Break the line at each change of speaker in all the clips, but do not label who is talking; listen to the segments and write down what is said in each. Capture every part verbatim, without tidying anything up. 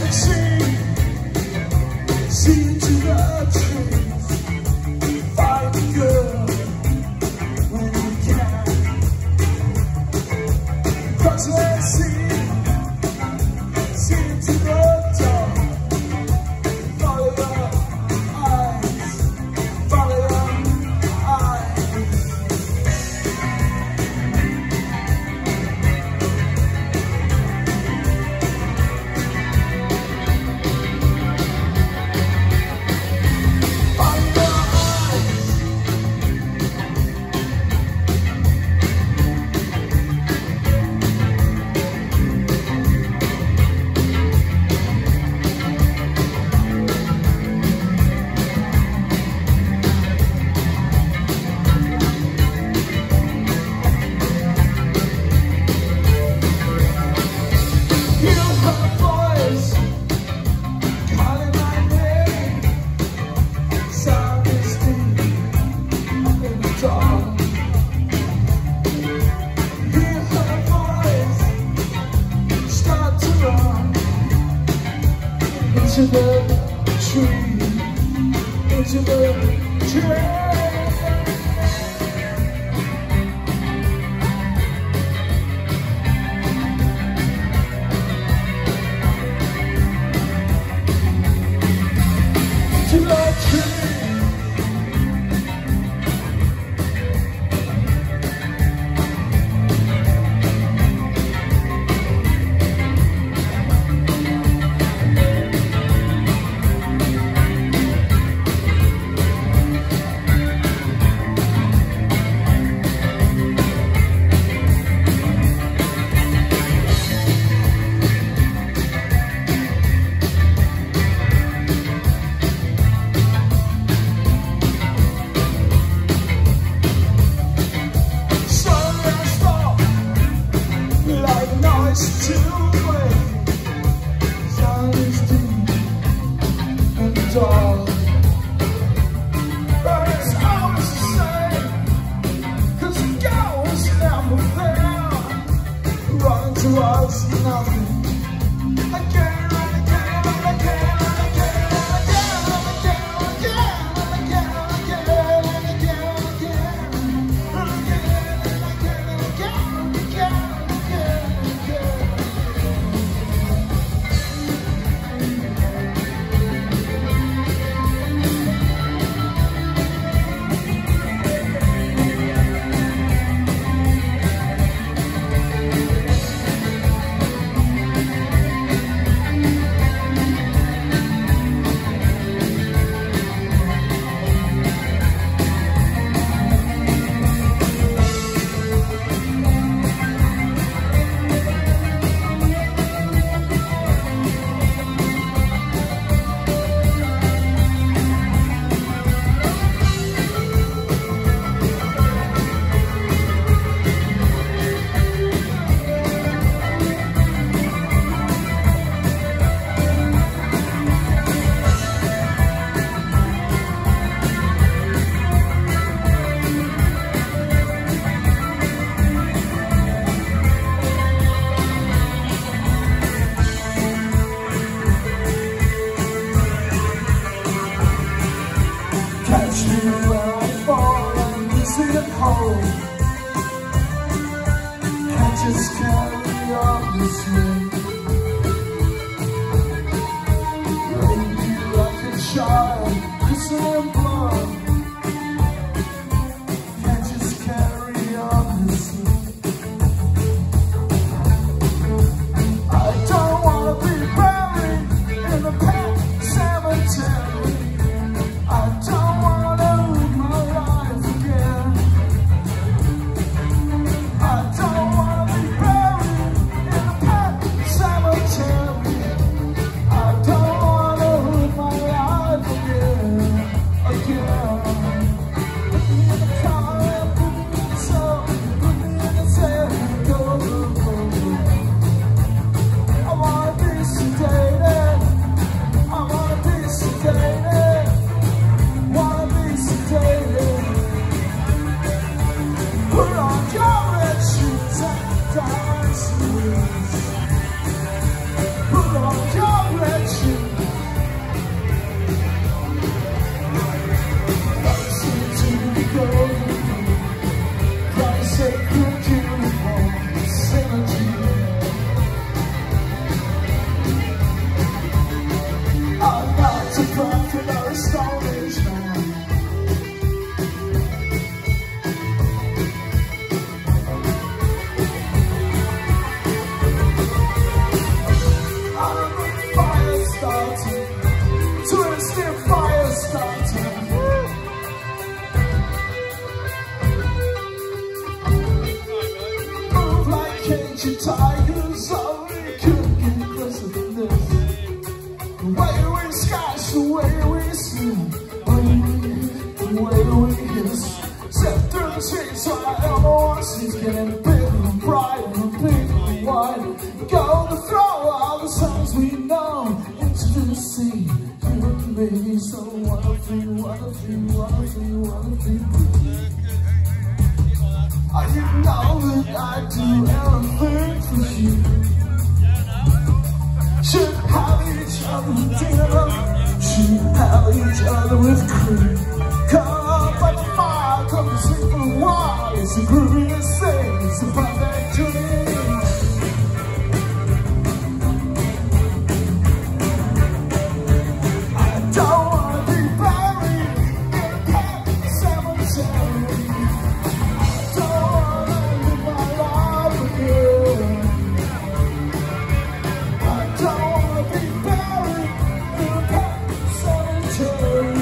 see, see into the trees. Find a girl when you can. Cause let's see, see into the dark. Follow your eyes, follow your eyes. Into the tree, into the tree. To the tree. It's too late. Sun is deep and dark, but it's always the same. Cause the goal's never there. Running towards nothing. Again and again and again and again and again and again and again and again and again and again and again and again and again. Catch me where I fall and miss it at home. Can't just carry on this way. Baby, like a child, kissing and blood. Can't just carry on this way. I don't wanna be buried in a pet cemetery. I don't wanna live my life again. I don't wanna be buried in a pet cemetery. I don't wanna live my life again, again. the way we sing, the way we hiss. Step through the streets so I everyone sees, getting bigger and brighter and bigger and wider. Gonna throw all the songs we know into the sea. You and me, so wonderfully, wonderfully, wonderfully, wonderfully pretty. Oh, you know that I'd do anything for you. Should have each other with dinner, should have each other with cream. Come up by the fire, come to sleep for a while. It's a grooviest thing, it's a perfect dream. I don't wanna be buried in a pet cemetery. I don't wanna live my life again. I don't wanna be buried in a pet cemetery.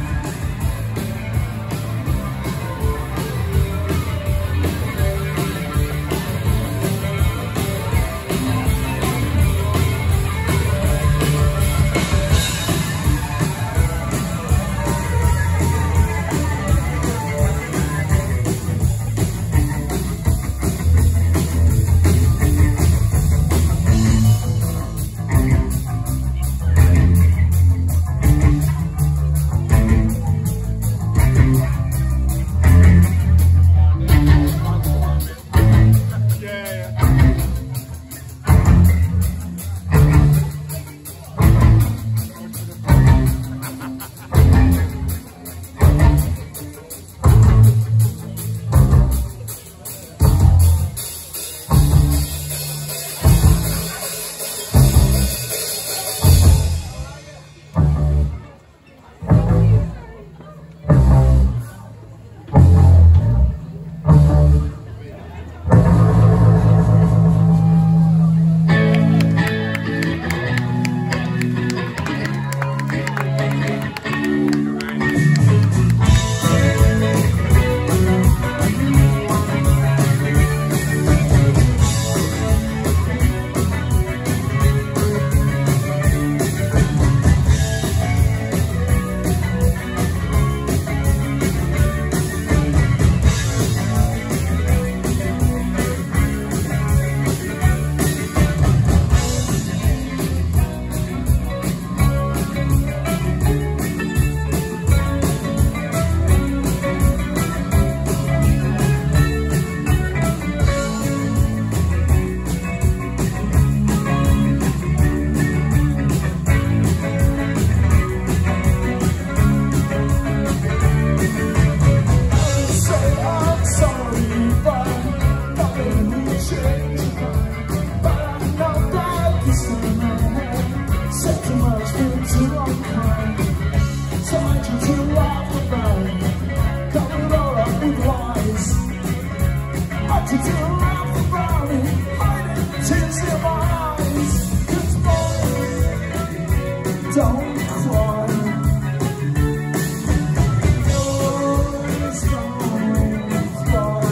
Don't cry. Always don't cry.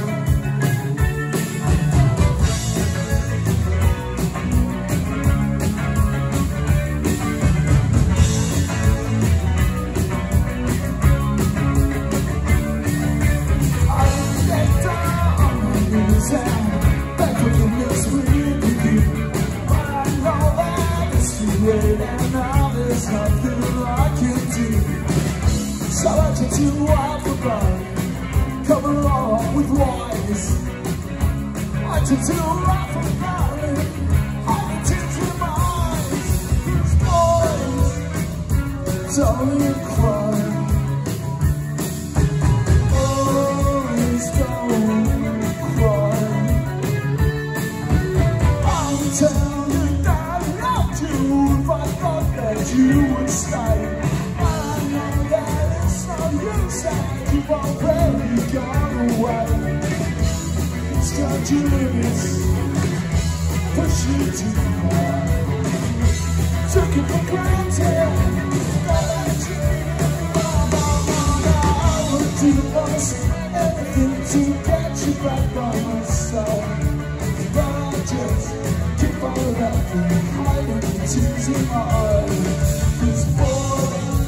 I get down on my knees and beg forgiveness with you. But I know that it's too late and now there's nothing I can do. So I take you out for blood, cover all with lies. I take you out for blood, hide the tears in my eyes. These boys, don't you cry. Boys, don't cry. I'll tell you that I loved you if I thought that you would stay. I know that it's no use that you've already gone away. It's got your limits, push you too far. Took it for granted, that I treated you I would do most anything to get you back by my side. But I just keep on laughing, hiding the tears in my eyes. This boy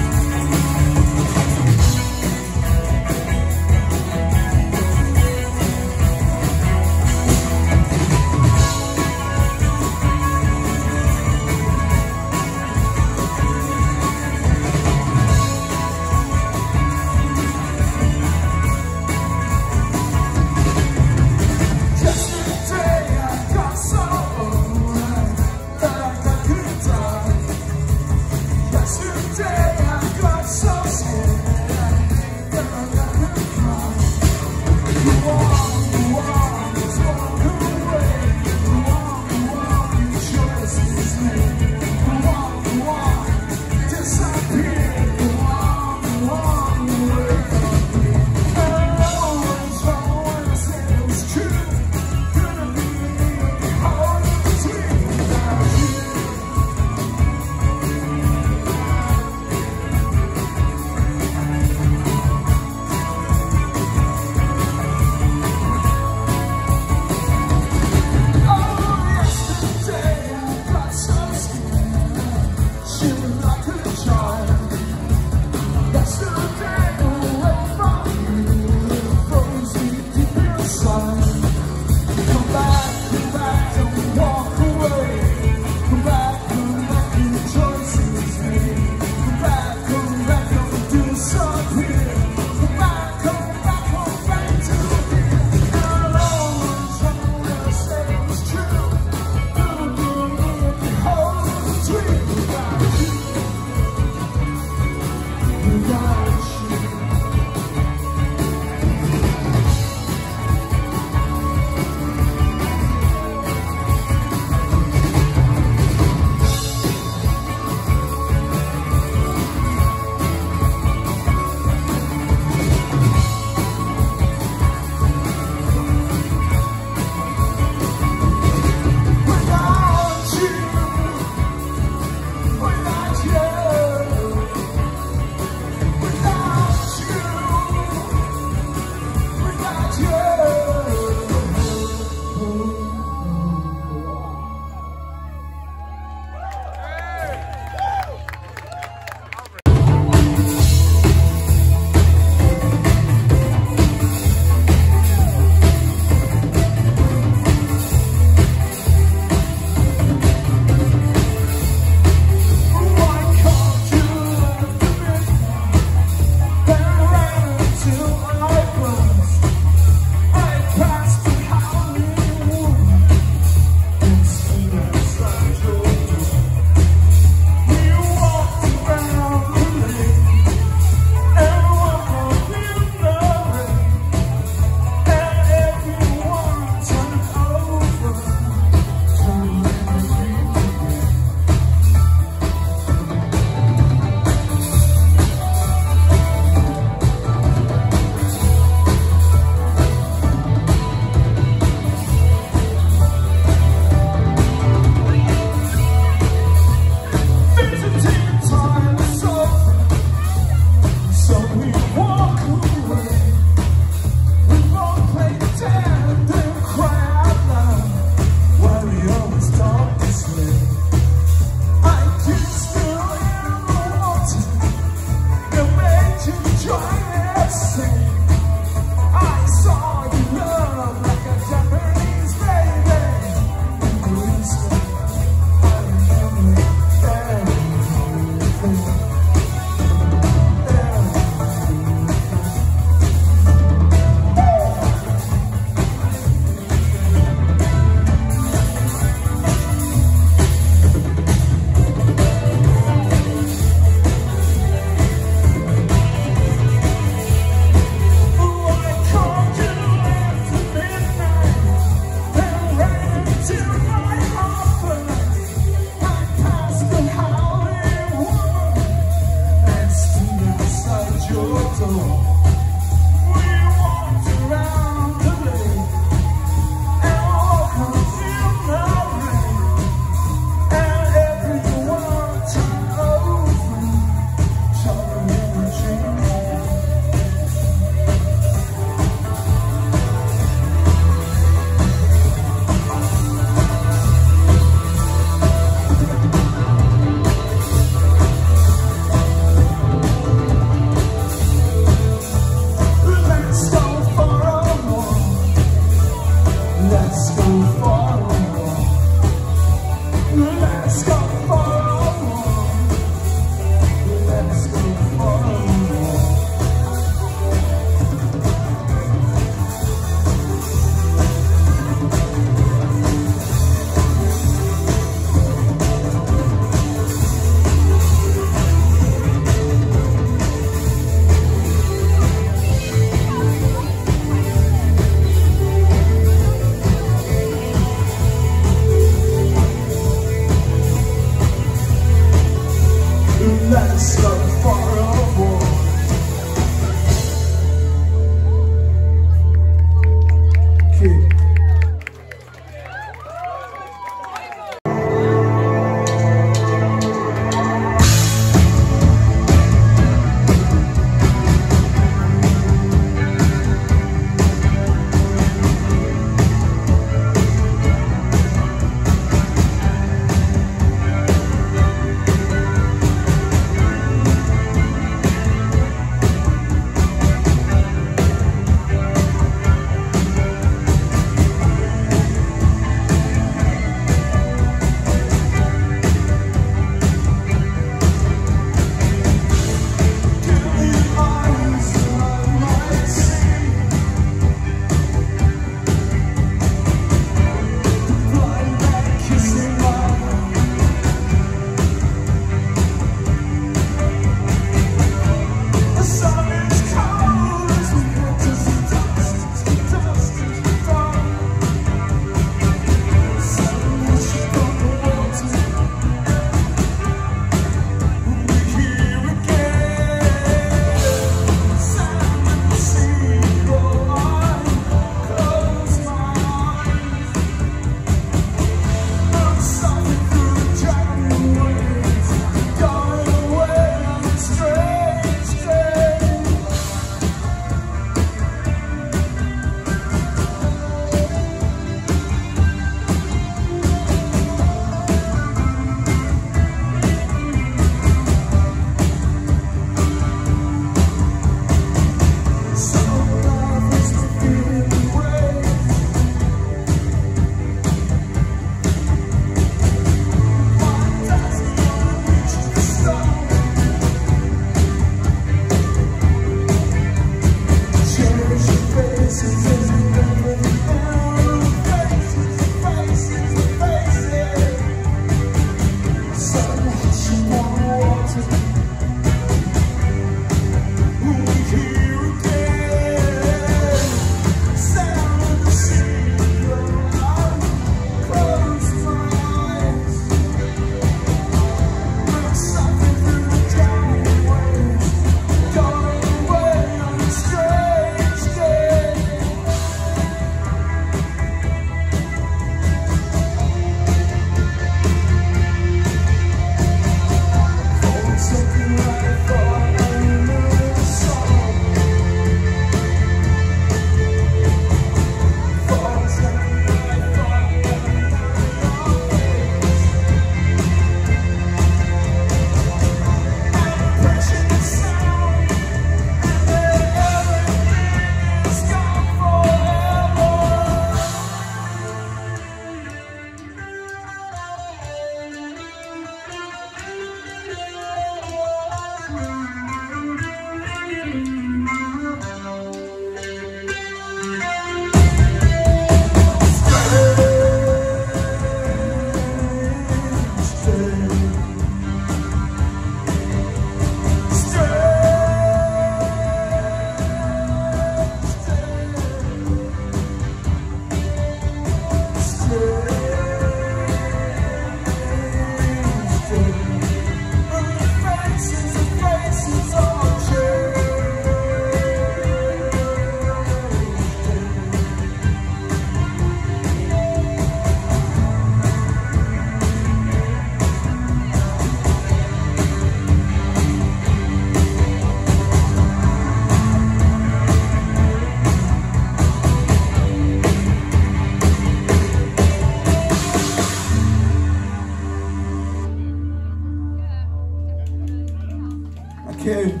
you.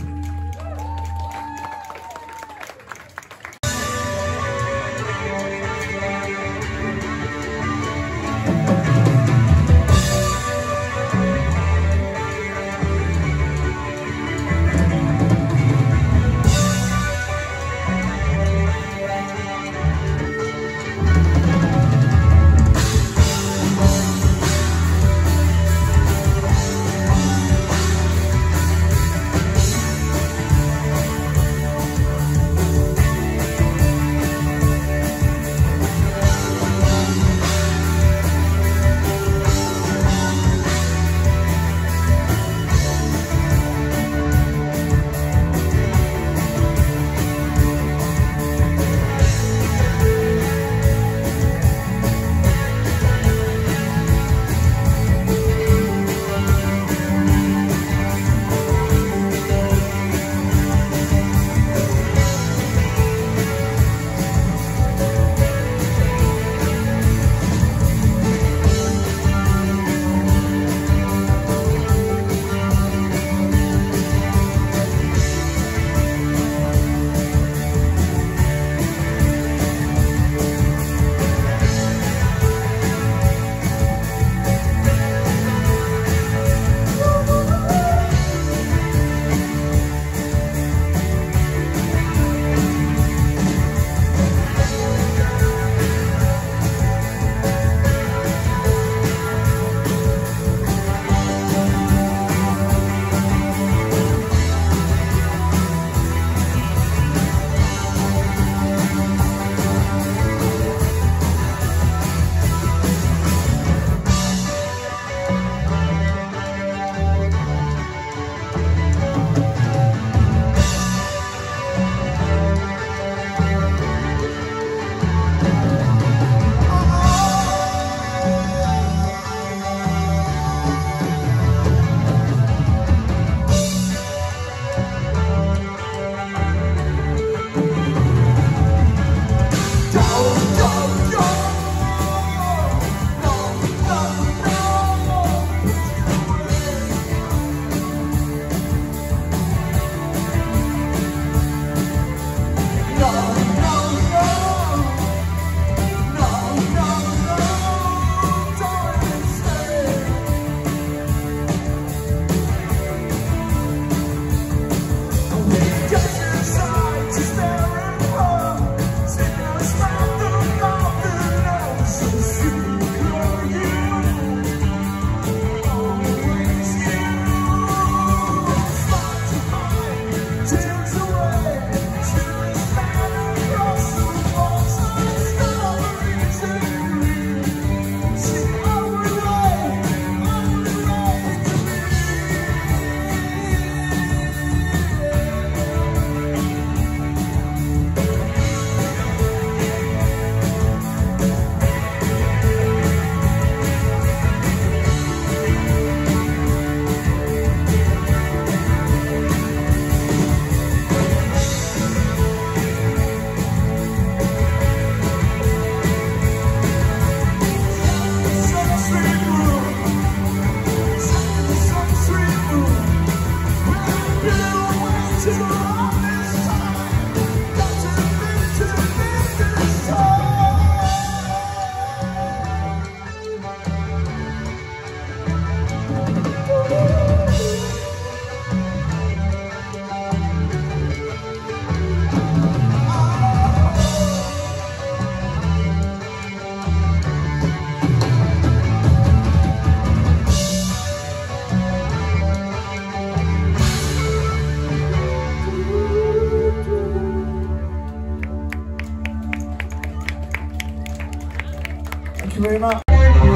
Thank you very much.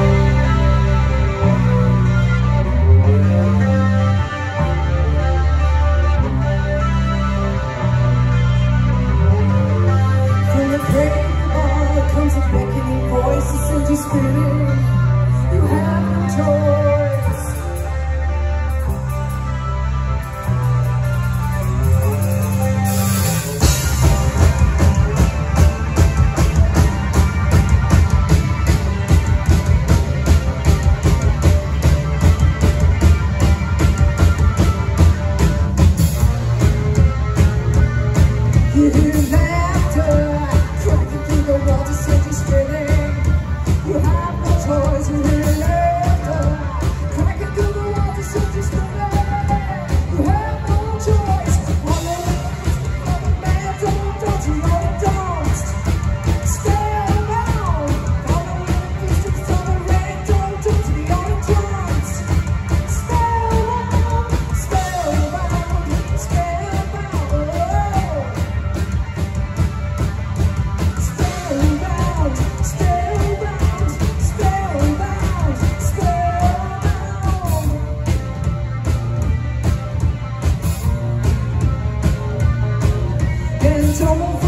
From the paper comes a beckoning voice to send you spirit. You have no choice. trouble